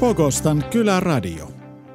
Pogostan Kyläradio.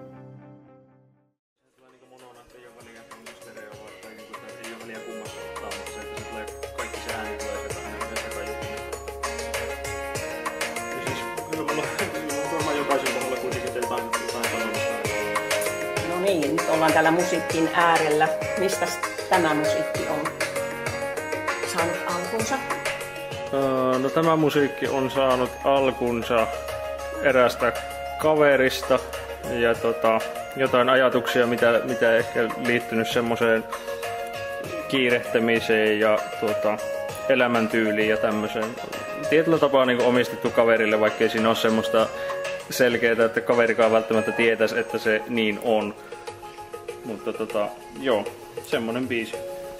No niin, nyt ollaan täällä musiikin äärellä. Mistä tämä musiikki on saanut alkunsa? No tämä musiikki on saanut alkunsa erästä kaverista ja jotain ajatuksia, mitä ehkä liittynyt semmoiseen kiirehtämiseen ja elämäntyyliin ja tämmöiseen. Tietyllä tapaa niin omistettu kaverille, vaikkei siinä ole semmoista selkeää, että kaverikaan välttämättä tietäisi, että se niin on. Mutta joo, semmonen biisi.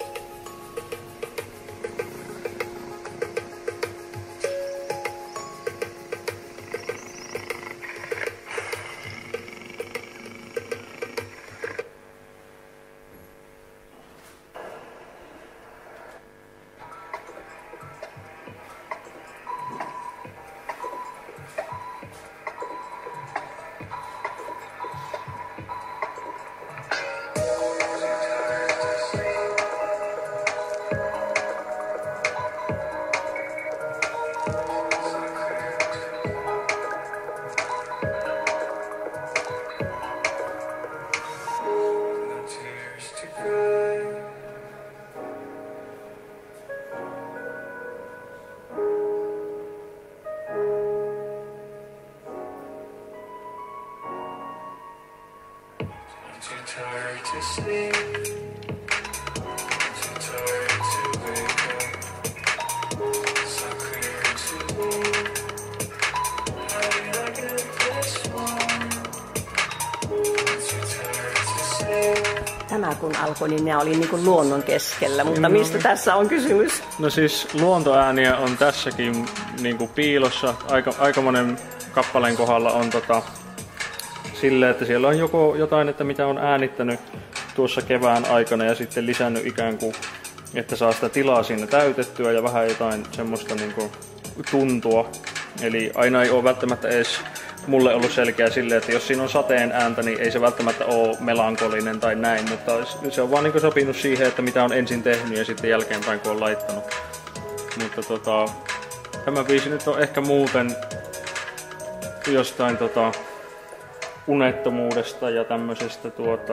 Tämä kun alkoi, niin nämä oli niin kuin luonnon keskellä, mutta mistä tässä on kysymys? No siis luontoääniä on tässäkin niin kuin piilossa. Aika monen kappaleen kohdalla on silleen, että siellä on joko jotain, että mitä on äänittänyt tuossa kevään aikana ja sitten lisännyt ikään kuin, että saa sitä tilaa siinä täytettyä ja vähän jotain semmoista niin kuin tuntua. Eli aina ei ole välttämättä edes mulle ollut selkeä silleen, että jos siinä on sateen ääntä, niin ei se välttämättä ole melankolinen tai näin, mutta se on vaan niin kuin sopinut siihen, että mitä on ensin tehnyt ja sitten jälkeenpäin kun on laittanut. Mutta tämä biisi nyt on ehkä muuten jostain unettomuudesta ja tämmöisestä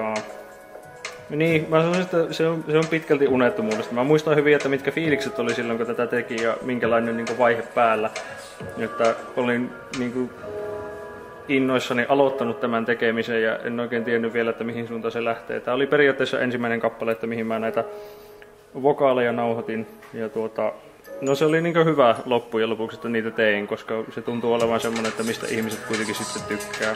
niin, mä sanoisin, että se on pitkälti unettomuudesta. Mä muistan hyvin, että mitkä fiilikset oli silloin, kun tätä teki ja minkälainen niin kuin vaihe päällä. Että olin niin kuin innoissani aloittanut tämän tekemisen ja en oikein tiennyt vielä, että mihin suuntaan se lähtee. Tämä oli periaatteessa ensimmäinen kappale, että mihin mä näitä vokaaleja nauhoitin. Ja no se oli niin kuin hyvä loppujen lopuksi, että niitä tein, koska se tuntuu olevan semmoinen, että mistä ihmiset kuitenkin sitten tykkää.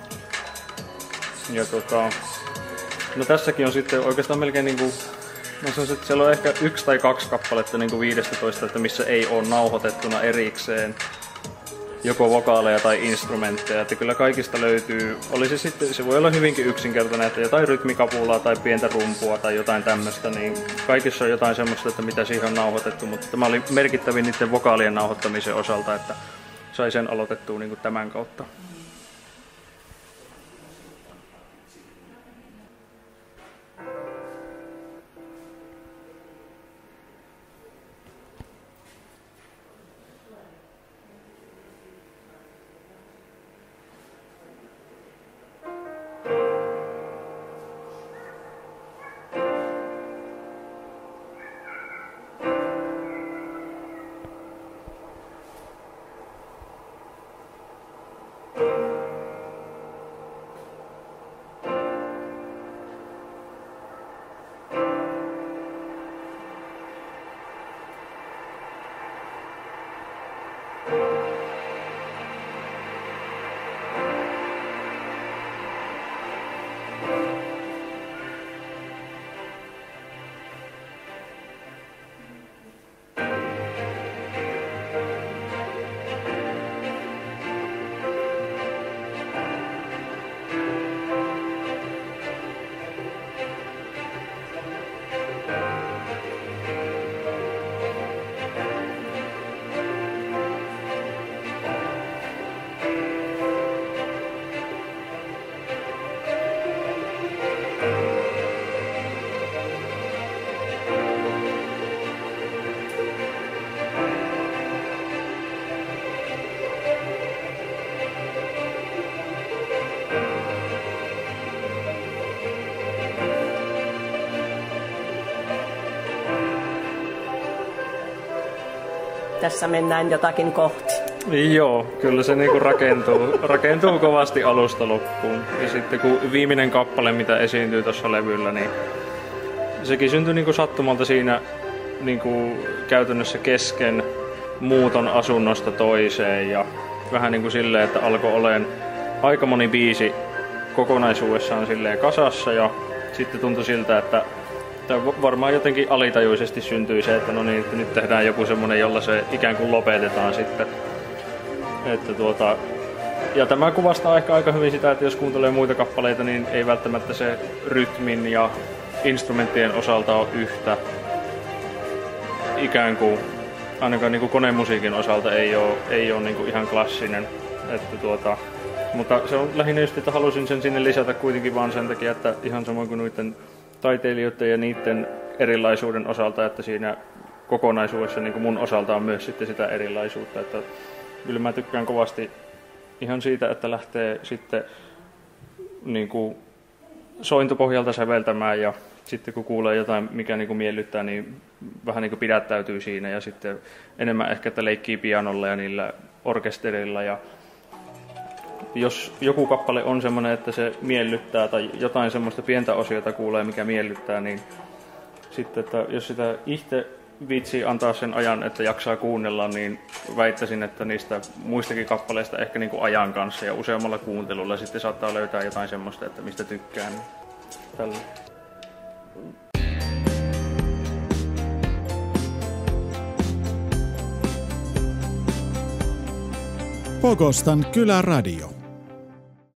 Ja no tässäkin on sitten oikeastaan melkein niinku, mä sanoisin, että siellä on ehkä 1 tai 2 kappaletta niinku 15, että missä ei ole nauhoitettuna erikseen joko vokaaleja tai instrumentteja, että kyllä kaikista löytyy, se voi olla hyvinkin yksinkertainen, että jotain rytmikapulaa tai pientä rumpua tai jotain tämmöistä, niin kaikissa on jotain semmoista, että mitä siihen on nauhoitettu, mutta tämä oli merkittävin niiden vokaalien nauhoittamisen osalta, että sai sen aloitettua niinku tämän kautta. tässä mennään jotakin kohti. Joo, kyllä se niinku rakentuu kovasti alusta loppuun. Ja sitten kun viimeinen kappale, mitä esiintyy tuossa levyllä, niin sekin syntyi niinku sattumalta siinä niinku käytännössä kesken muuton asunnosta toiseen. Ja vähän niinku silleen, että alkoi olemaan aika moni biisi kokonaisuudessaan silleen kasassa. Ja sitten tuntui siltä, että varmaan jotenkin alitajuisesti syntyi se, että no niin, että nyt tehdään joku semmoinen, jolla se ikään kuin lopetetaan sitten. Että ja tämä kuvastaa ehkä aika hyvin sitä, että jos kuuntelee muita kappaleita, niin ei välttämättä se rytmin ja instrumenttien osalta ole yhtä ikään kuin, ainakaan niin kuin konemusiikin osalta ei ole niin kuin ihan klassinen. Että mutta se on lähinnä just, että halusin sen sinne lisätä kuitenkin vaan sen takia, että ihan samoin kuin noiden taiteilijoiden ja niiden erilaisuuden osalta, että siinä kokonaisuudessa niin kuin mun osalta on myös sitten sitä erilaisuutta. Että kyllä mä tykkään kovasti ihan siitä, että lähtee sitten niin kuin sointupohjalta säveltämään ja sitten kun kuulee jotain, mikä niin kuin miellyttää, niin vähän niin kuin pidättäytyy siinä ja sitten enemmän ehkä, että leikkii pianolla ja niillä orkesterilla. Ja jos joku kappale on semmoinen, että se miellyttää tai jotain semmoista pientä osiota kuulee, mikä miellyttää, niin sitten, että jos sitä itse viitsii antaa sen ajan, että jaksaa kuunnella, niin väittäisin, että niistä muistakin kappaleista ehkä niin kuin ajan kanssa ja useammalla kuuntelulla sitten saattaa löytää jotain semmoista, että mistä tykkään. Tällä. Pogostan Kyläradio.